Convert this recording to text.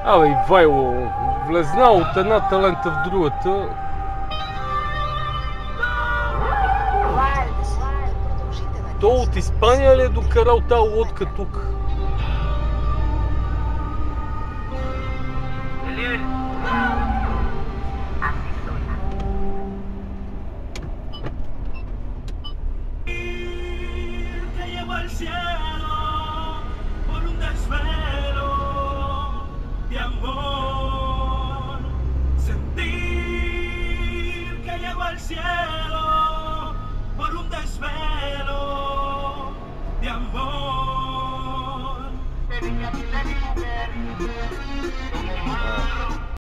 Абе, Ивайло, влезна от едната лента в другата. То от Испания ли е докарал тази лодка тук? Cielo por un desvelo de amor.